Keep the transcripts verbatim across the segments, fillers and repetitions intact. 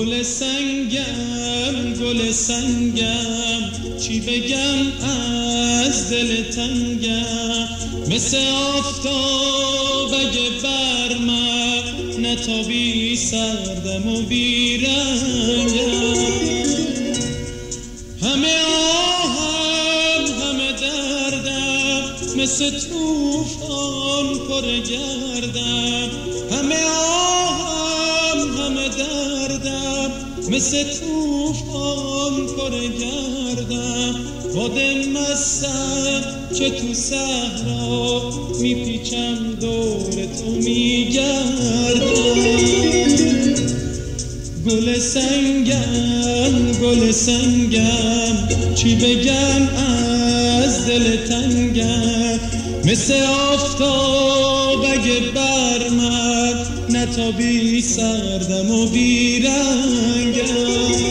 گل سنگم گل سنگم چی بگم از دل تنگم، مثل آفتاب اگه بر من نتابی سردم و بیرنگم. همه آهم همه دردم مثل توفان پر گردم، همه آهم همه دردم مثل توفان پر گردم. باد مستم که تو صحرا میپیچم دور تو میگردم. گل سنگم گل سنگم چی بگم از دل تنگم، مثل آفتاب اگه بر من نتابی سردم و بیرنگم.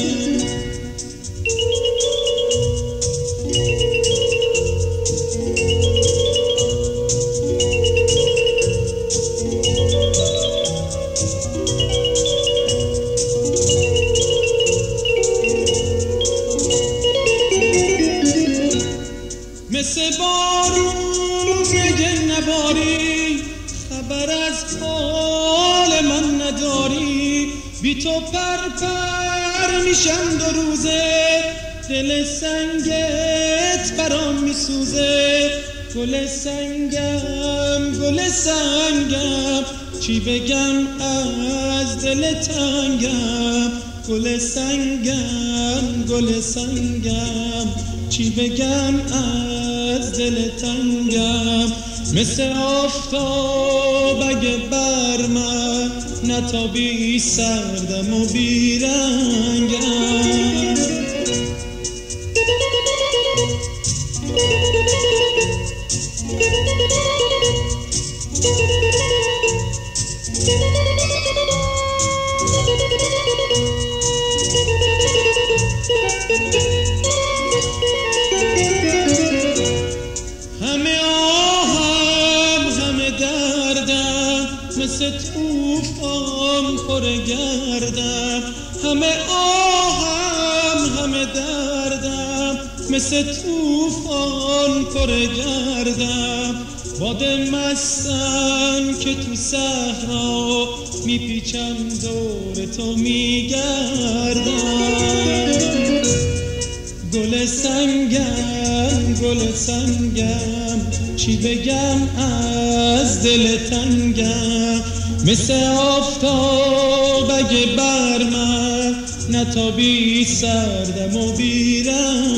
مثل بارون که نباری خبر از حال من نداری، بی تو پر پر میشم دو روزه، دل سنگت برام میسوزه. گل سنگم گل سنگم چی بگم از دل تنگم، گل سنگم گل سنگم چی بگم از دل تنگم، مثل آفتاب اگه بر من نتابی سردم و بیرنگم. همه آهم همه دردم مثل توفان پر گردم، همه آهم همه دردم مثل توفان پر گردم. باد مستم که تو صحرا میپیچم دور تو میگردم. گل سنگم گل سنگم چی بگم از دل تنگم، مثل آفتاب اگه بر من نتابی سردم و بیرنگم.